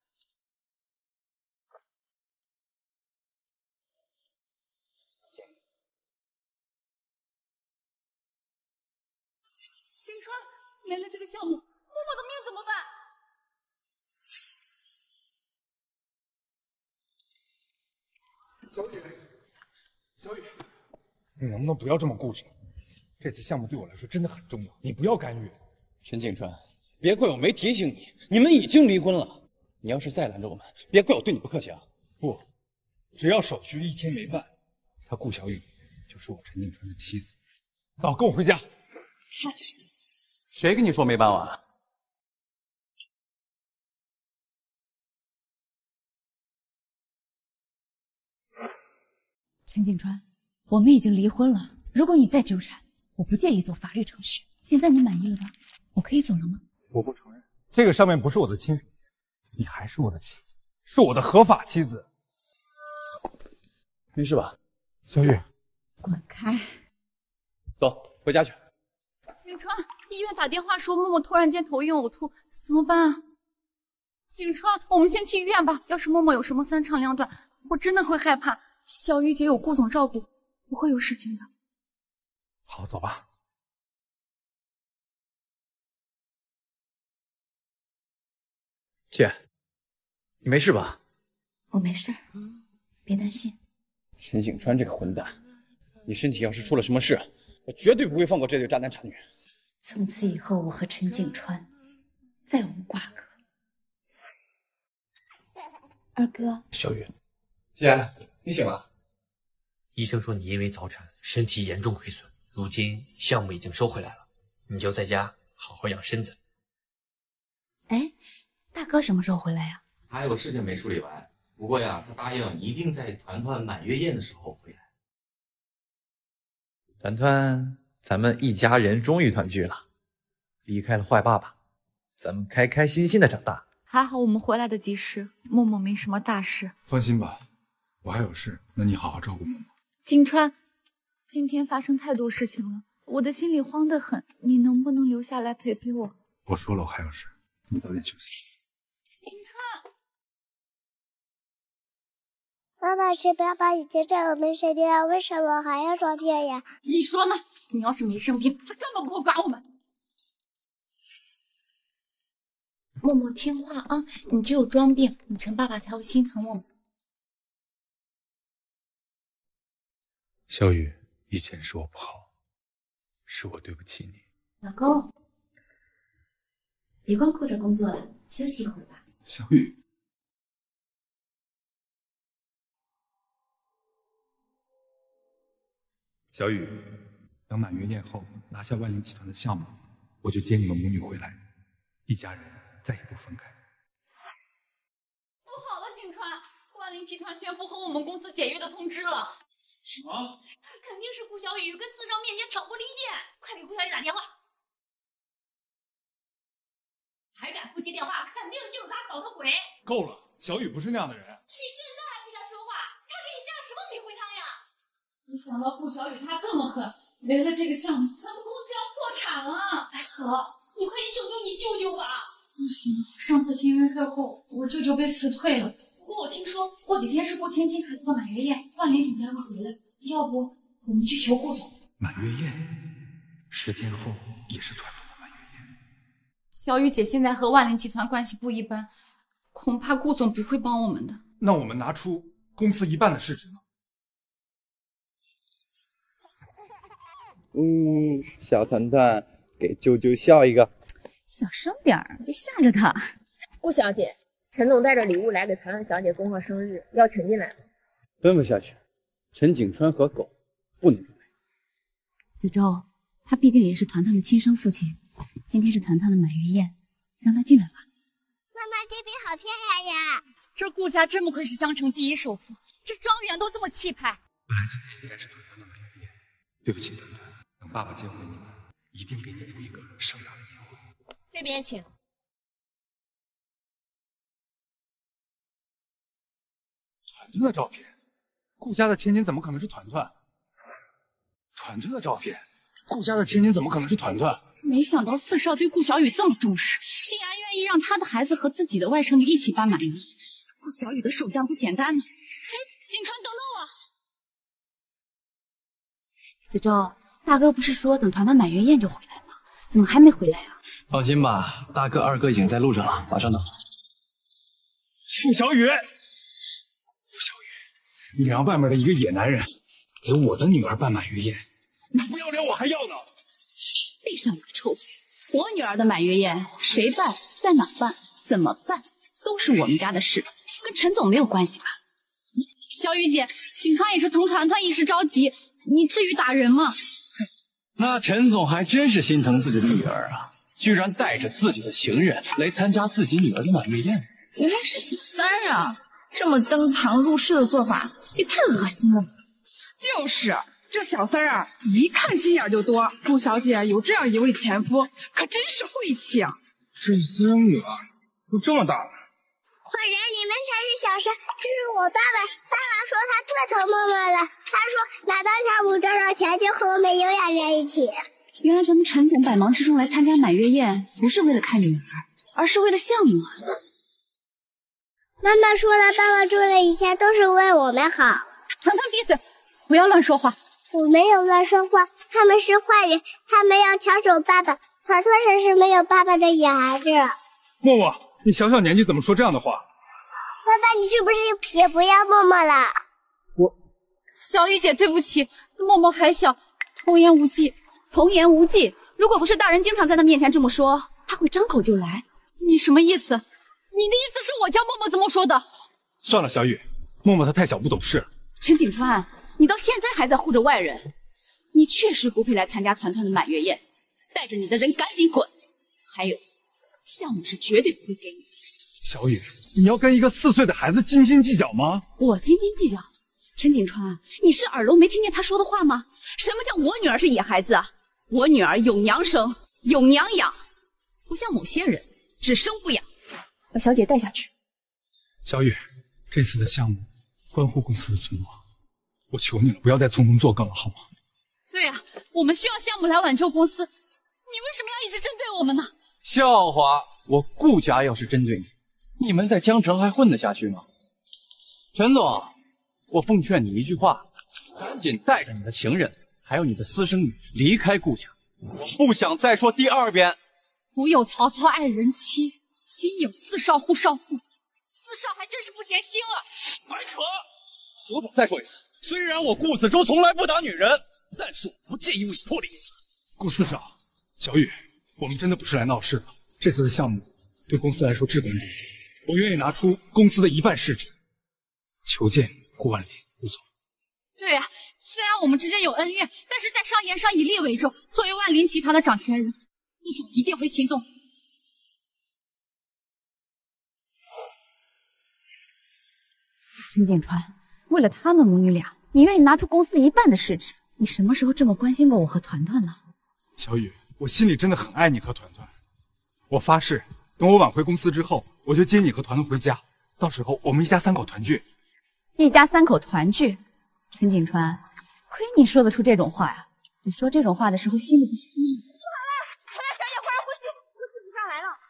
金川，没了这个项目，默默的命怎么办？ 小雨，小雨，你能不能不要这么固执？这次项目对我来说真的很重要，你不要干预。 陈景川，别怪我没提醒你，你们已经离婚了。你要是再拦着我们，别怪我对你不客气啊。 不，只要手续一天没办，他顾小雨就是我陈景川的妻子。走，跟我回家。 谁跟你说没办完？ 陈景川，我们已经离婚了。如果你再纠缠，我不介意走法律程序。现在你满意了吧？我可以走了吗？ 我不承认，这个上面不是我的亲属，你还是我的妻子，是我的合法妻子。 没事吧？ 小雨， 滚开！ 走，回家去。 景川，医院打电话说默默突然间头晕呕吐，怎么办啊？景川，我们先去医院吧。要是默默有什么三长两短，我真的会害怕。小雨姐有顾总照顾，不会有事情的。 好，走吧。 姐，你没事吧？ 我没事，别担心。 陈景川这个混蛋，你身体要是出了什么事，我绝对不会放过这对渣男渣女。 从此以后，我和陈景川再无瓜葛。二哥， 小雨，姐，你醒了。 医生说你因为早产，身体严重亏损，如今项目已经收回来了，你就在家好好养身子。 哎，大哥什么时候回来呀？ 还有事情没处理完，不过呀，他答应一定在团团满月宴的时候回来。 团团，咱们一家人终于团聚了，离开了坏爸爸，咱们开开心心的长大。 还好我们回来的及时，默默没什么大事。 放心吧，我还有事，那你好好照顾默默。 景川，今天发生太多事情了，我的心里慌得很，你能不能留下来陪陪我？ 我说了我还有事，你早点休息。 景川， 妈妈是爸爸已经在我们身边了，为什么还要装病呀？ 你说呢？你要是没生病，他根本不会管我们。默默听话啊，你只有装病，你陈爸爸才会心疼我们。 小雨，以前是我不好，是我对不起你。 老公，别光顾着工作了，休息一会儿吧。 小雨，小雨，等满月宴后拿下万灵集团的项目，我就接你们母女回来，一家人再也不分开。 不好了，景川，万灵集团宣布和我们公司解约的通知了。 什么？ 肯定是顾小雨跟四少面前挑拨离间，快给顾小雨打电话！还敢不接电话，肯定就是他搞的鬼！ 够了，小雨不是那样的人。 你现在还替他说话，他给你下什么迷魂汤呀？没想到顾小雨他这么狠，没了这个项目，咱们公司要破产了！白河，你快去救救你舅舅吧！不行，上次签约会后，我舅舅被辞退了。不过我听说过几天是顾千金孩子的满月宴，万联锦才会回来。要不我们去求顾总， 满月宴，十天后也是团团的满月宴。 小雨姐现在和万林集团关系不一般，恐怕顾总不会帮我们的。 那我们拿出公司一半的市值呢？ 嗯，小团团，给啾啾笑一个。 小声点儿，别吓着他。 顾小姐，陈总带着礼物来给团团小姐恭贺生日，要请进来。 吩咐下去，陈景川和狗不能入内。 子舟，他毕竟也是团团的亲生父亲，今天是团团的满月宴，让他进来吧。 妈妈，这边好漂亮呀！ 这顾家真不愧是江城第一首富，这庄园都这么气派。 本来今天应该是团团的满月宴，对不起团团，等爸爸接回你们，一定给你补一个盛大的宴会。 这边请。 团团的照片，顾家的千金怎么可能是团团？团团的照片，顾家的千金怎么可能是团团？ 没想到四少对顾小雨这么重视，竟然愿意让他的孩子和自己的外甥女一起办满月宴。顾小雨的手段不简单呢。哎，景川，等等我。 子舟，大哥不是说等团团满月宴就回来吗？怎么还没回来啊？ 放心吧，大哥、二哥已经在路上了，马上到。 顾小雨，顾小雨，你让外面的一个野男人给我的女儿办满月宴，你不要脸我还要呢！ 闭上你个臭嘴！我女儿的满月宴谁办，在哪办，怎么办，都是我们家的事，跟陈总没有关系吧？小雨姐，景川也是同团团一时着急，你至于打人吗？ 那陈总还真是心疼自己的女儿啊，居然带着自己的情人来参加自己女儿的满月宴。 原来是小三儿啊！这么登堂入室的做法也太恶心了。 就是这小三儿啊，一看心眼就多。顾小姐有这样一位前夫，可真是晦气啊！ 这私生女儿都这么大了。 坏人，你们才是小三，这是我爸爸。爸爸说他特疼默默了，他说拿到项目挣到钱就和我们永远在一起。 原来咱们陈总百忙之中来参加满月宴，不是为了看女儿，而是为了项目啊！ 妈妈说了，爸爸做的一切都是为我们好。 团团闭嘴，不要乱说话。 我没有乱说话，他们是坏人，他们要抢走爸爸。团团才是没有爸爸的野孩子。 默默，你小小年纪怎么说这样的话？ 爸爸，你是不是也不要默默了？ 我， 小雨姐，对不起，默默还小，童言无忌。童言无忌，如果不是大人经常在他面前这么说，他会张口就来。你什么意思？你的意思是我教默默这么说的？ 算了，小雨，默默他太小不懂事。 陈景川，你到现在还在护着外人，你确实不配来参加团团的满月宴，带着你的人赶紧滚！还有，项目是绝对不会给你的。 小雨，你要跟一个四岁的孩子斤斤计较吗？ 我斤斤计较？陈景川，你是耳聋没听见他说的话吗？什么叫我女儿是野孩子啊？我女儿有娘生，有娘养，不像某些人只生不养。把小姐带下去。 小雨，这次的项目关乎公司的存亡，我求你了，不要再从中作梗了，好吗？ 对呀、啊，我们需要项目来挽救公司，你为什么要一直针对我们呢？ 笑话，我顾家要是针对你，你们在江城还混得下去吗？陈总，我奉劝你一句话，赶紧带着你的情人还有你的私生女离开顾家，我不想再说第二遍。 古有曹操爱人妻，今有四少护少妇，四少还真是不嫌腥了。 白扯！我再说一次，虽然我顾四周从来不打女人，但是我不介意为你破例一次。 顾四少，小雨，我们真的不是来闹事的。这次的项目对公司来说至关重要，我愿意拿出公司的一半市值，求见顾万里顾总。 对呀、啊，虽然我们之间有恩怨，但是在商言商，以利为重。作为万林集团的掌权人，顾总一定会行动。 陈景川，为了他们母女俩，你愿意拿出公司一半的市值？你什么时候这么关心过我和团团呢？ 小雨，我心里真的很爱你和团团，我发誓，等我挽回公司之后，我就接你和团团回家，到时候我们一家三口团聚。 一家三口团聚，陈景川，亏你说得出这种话呀！你说这种话的时候心里不虚吗？ 看来小姐忽然呼吸，呼吸不上来了。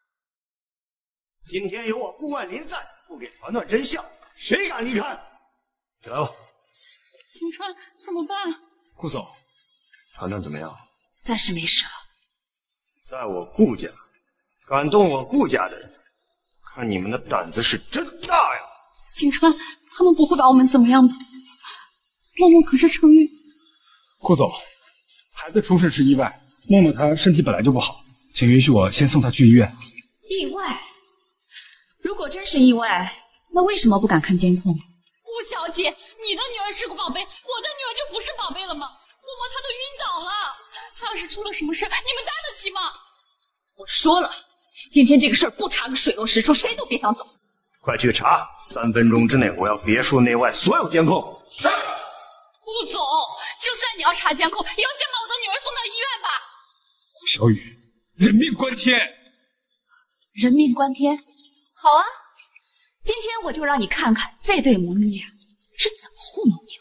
今天有我顾万林在，不给团团真相，谁敢离开？ 起来吧。 景川，怎么办？ 顾总， 团团怎么样？ 暂时没事了。 在我顾家，敢动我顾家的人，看你们的胆子是真大呀！ 景川，他们不会把我们怎么样吧？默默可是程玉。 顾总，孩子出事是意外，默默她身体本来就不好，请允许我先送她去医院。 意外？如果真是意外，那为什么不敢看监控？ 顾小姐，你的女儿是个宝贝，我的女儿就不是宝贝了吗？默默她都晕倒了，她要是出了什么事，你们担得起吗？ 我说了，今天这个事儿不查个水落石出，谁都别想走。 快去查！三分钟之内，我要别墅内外所有监控。是。 顾总，就算你要查监控，也要先把我的女儿送到医院吧。 顾小雨，人命关天！ 人命关天，好啊！今天我就让你看看这对母女俩是怎么糊弄你的。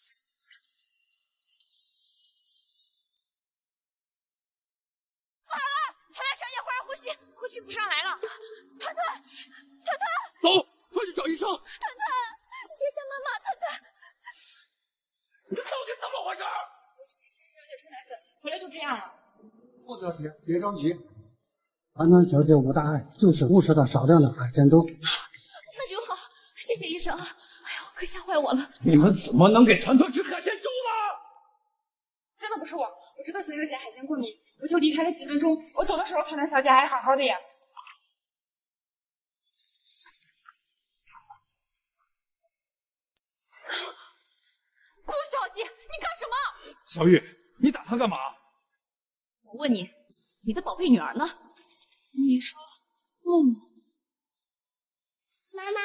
好了，团团小姐忽然呼吸，呼吸不上来了。团团，团团， 走，快去找医生。 团团，别想妈妈，团团。 这到底怎么回事？ 小姐吃奶粉，回来就这样了。 顾小姐，别着急，团团小姐无大碍，就是误食了少量的海鲜粥。 那就好，谢谢医生。哎呦，可吓坏我了！ 你们怎么能给团团吃海鲜粥呢？ 真的不是我，我知道小月姐海鲜过敏，我就离开了几分钟。我走的时候，团团小姐还好好的呀。 顾小姐，你干什么？ 小雨，你打他干嘛？ 我问你，你的宝贝女儿呢？ 你说，默默。 妈妈，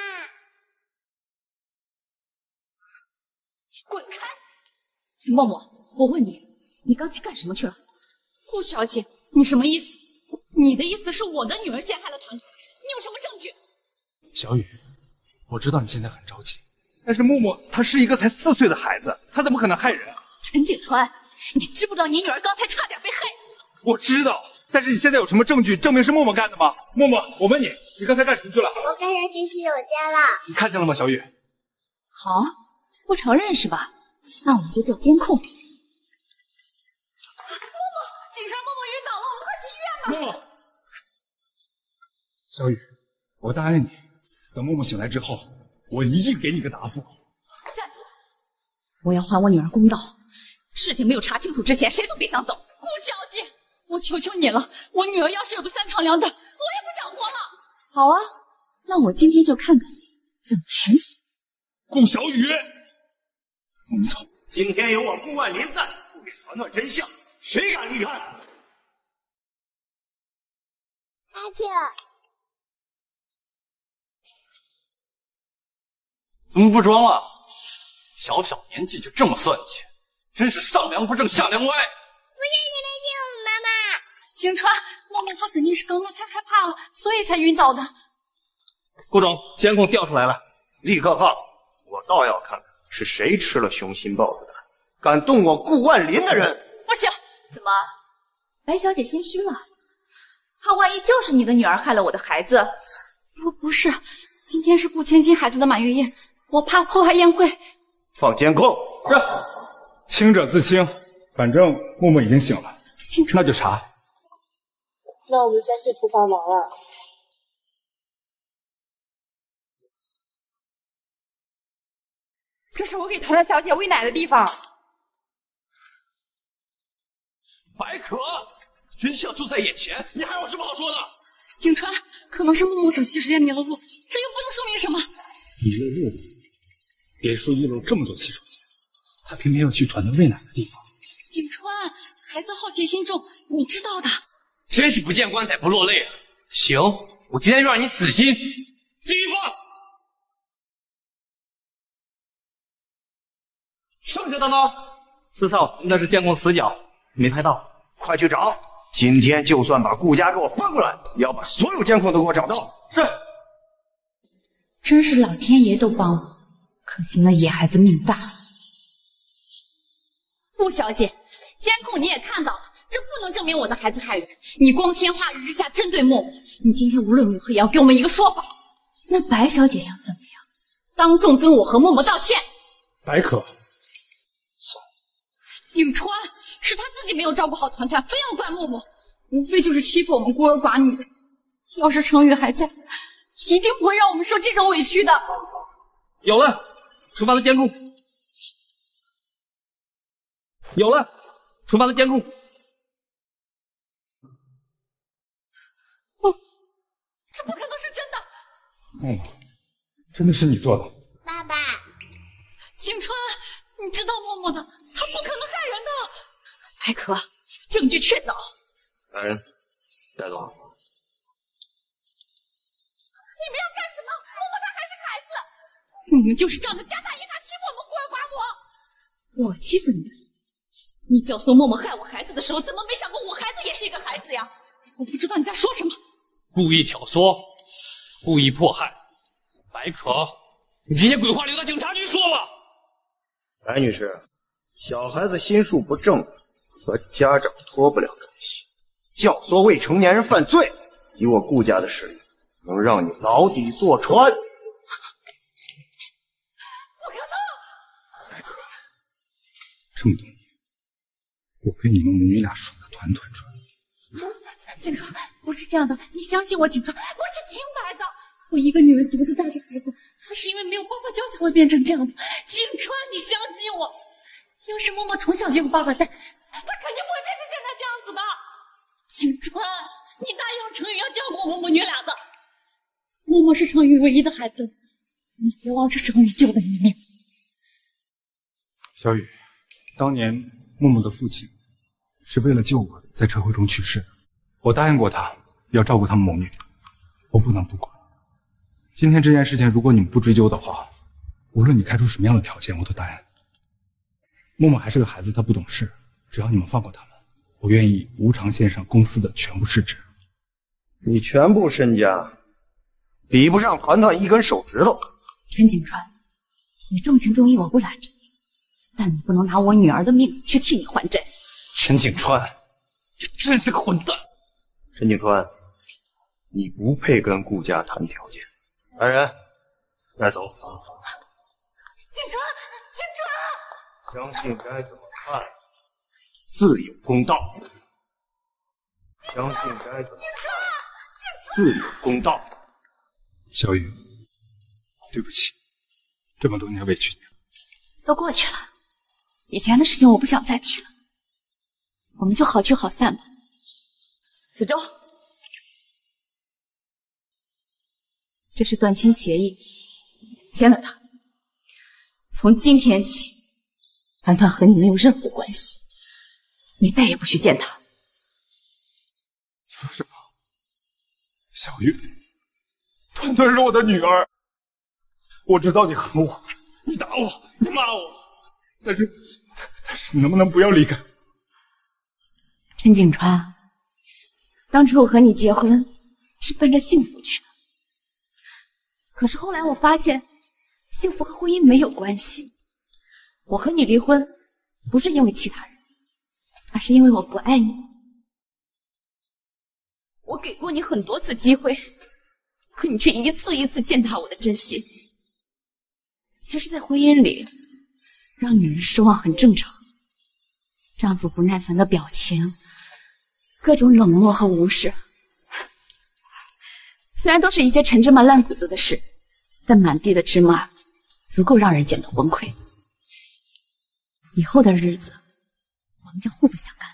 滚开！默默，我问你，你刚才干什么去了？ 顾小姐，你什么意思？你的意思是我的女儿陷害了团团，你有什么证据？ 小雨，我知道你现在很着急， 但是默默她是一个才四岁的孩子，她怎么可能害人啊？ 陈景川，你知不知道你女儿刚才差点被害死？ 我知道，但是你现在有什么证据证明是默默干的吗？默默，我问你，你刚才干什么去了？ 我刚才去洗手间了。 你看见了吗，小雨？ 好，不承认是吧？那我们就调监控。 默默，景川，默默晕倒了，我们快去医院吧。 默默， 小雨，我答应你，等默默醒来之后，我一定给你个答复。 站住！我要还我女儿公道。事情没有查清楚之前，谁都别想走。 顾小姐，我求求你了，我女儿要是有个三长两短，我也不想活了。 好啊，那我今天就看看你怎么寻死。 顾小雨， 我们走。今天有我顾万林在，不给团团真相，谁敢离开？ 阿庆， 怎么不装了？小小年纪就这么算计，真是上梁不正下梁歪。 不是你们救我妈妈。 景川，默默她肯定是刚刚太害怕了，所以才晕倒的。 顾总，监控调出来了，立刻放！我倒要看看是谁吃了雄心豹子胆，敢动我顾万林的人。 不行，怎么，白小姐心虚了？她万一就是你的女儿害了我的孩子？ 不，不是，今天是顾千金孩子的满月宴，我怕破坏宴会。 放监控。 是。清者自清，反正默默已经醒了，那就查。 那我们先去厨房忙了。这是我给团团小姐喂奶的地方。 白可，真相就在眼前，你还有什么好说的？ 景川，可能是默默找洗手间迷了路，这又不能说明什么。 迷了路？别墅一楼这么多洗手间，他偏偏要去团团喂奶的地方。 景川，孩子好奇心重，你知道的。 真是不见棺材不落泪啊！行，我今天就让你死心。继续放。剩下的呢？ 四少，那是监控死角，没拍到。 快去找！今天就算把顾家给我翻过来，也要把所有监控都给我找到。 是。 真是老天爷都帮我，可惜那野孩子命大。 顾小姐，监控你也看到了，这不能证明我的孩子害人。你光天化日之下针对默默，你今天无论如何也要给我们一个说法。 那白小姐想怎么样？ 当众跟我和默默道歉。 白可， 景川， 是他自己没有照顾好团团，非要怪默默，无非就是欺负我们孤儿寡女的。要是程宇还在，一定不会让我们受这种委屈的。 有了，厨房的监控。有了，厨房的监控。 不，这不可能是真的。 默默，真的是你做的？ 爸爸， 景川，你知道默默的，他不可能害人的。白可，证据确凿。 来人，带走。 你们要干什么？默默她还是个孩子，你们就是仗着家大业大欺负我们孤儿寡母。我欺负你们？你教唆默默害我孩子的时候，怎么没想过我孩子也是一个孩子呀？我不知道你在说什么。 故意挑唆，故意迫害，白可，你这些鬼话留到警察局说吧。 白女士，小孩子心术不正，和家长脱不了干系。教唆未成年人犯罪，以我顾家的实力，能让你牢底坐穿。 不可能！ 白可，这么多年，我被你们母女俩耍得团团转。 景川，不是这样的，你相信我，景川，我是清白的。我一个女人独自带着孩子，她是因为没有爸爸教才会变成这样的。景川，你相信我，要是默默从小就有爸爸带，她肯定不会变成现在这样子的。景川，你答应程宇要照顾我们母女俩的。默默是程宇唯一的孩子，你别忘了是程宇救的你命。 小雨，当年默默的父亲是为了救我在车祸中去世的，我答应过他要照顾他们母女，我不能不管。今天这件事情，如果你们不追究的话，无论你开出什么样的条件，我都答应。默默还是个孩子，他不懂事，只要你们放过他们，我愿意无偿献上公司的全部市值。 你全部身家比不上团团一根手指头。 陈景川，你重情重义我不拦着你，但你不能拿我女儿的命去替你还债。 陈景川，你真是个混蛋！ 陈景川，你不配跟顾家谈条件。来人，带走。 景川，景川，相信该怎么办，自有公道。相信该怎么办，自有公道。 小雨，对不起，这么多年委屈你了。 都过去了，以前的事情我不想再提了，我们就好聚好散吧。子舟，这是断亲协议，签了它。从今天起，团团和你没有任何关系，你再也不许见他。 说什么？小雨，团团是我的女儿，我知道你恨我，你打我，你骂我，但是，但是你能不能不要离开？ 陈景川，当初我和你结婚是奔着幸福去的，可是后来我发现，幸福和婚姻没有关系。我和你离婚，不是因为其他人，而是因为我不爱你。我给过你很多次机会，可你却一次一次践踏我的真心。其实，在婚姻里，让女人失望很正常。丈夫不耐烦的表情，各种冷漠和无视，虽然都是一些陈芝麻烂谷子的事，但满地的芝麻足够让人感到崩溃。以后的日子，我们就互不相干了。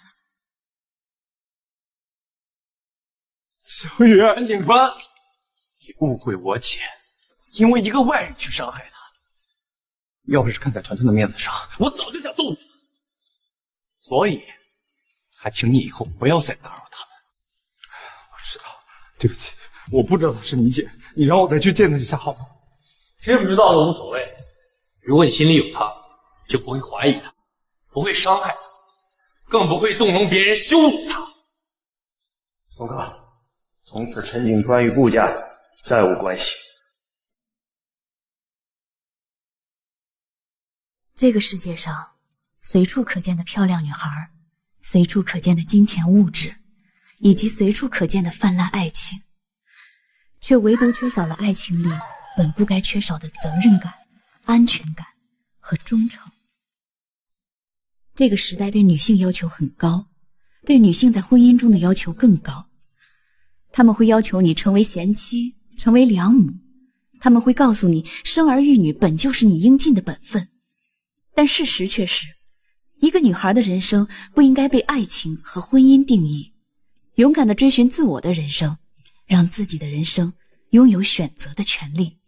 小雨， 陈景川，你误会我姐，因为一个外人去伤害她。要不是看在团团的面子上，我早就想揍你了。所以，还请你以后不要再打扰他们。 我知道，对不起，我不知道她是你姐，你让我再去见她一下好吗？ 知不知道都无所谓，如果你心里有她，就不会怀疑她，不会伤害她，更不会纵容别人羞辱她。 宋哥，从此陈景川与顾家再无关系。 这个世界上，随处可见的漂亮女孩，随处可见的金钱物质，以及随处可见的泛滥爱情，却唯独缺少了爱情里本不该缺少的责任感、安全感和忠诚。 这个时代对女性要求很高，对女性在婚姻中的要求更高。他们会要求你成为贤妻，成为良母，他们会告诉你生儿育女本就是你应尽的本分。但事实却是，一个女孩的人生不应该被爱情和婚姻定义，勇敢地追寻自我的人生，让自己的人生拥有选择的权利。